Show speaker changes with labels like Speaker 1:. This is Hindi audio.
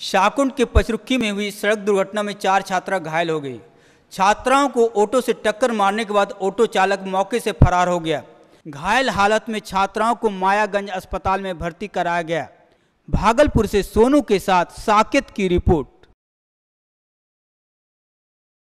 Speaker 1: शाहकुंड के पचरुखी में हुई सड़क दुर्घटना में 4 छात्रा घायल हो गई। छात्राओं को ऑटो से टक्कर मारने के बाद ऑटो चालक मौके से फरार हो गया। घायल हालत में छात्राओं को मायागंज अस्पताल में भर्ती कराया गया। भागलपुर से सोनू के साथ साकेत की रिपोर्ट।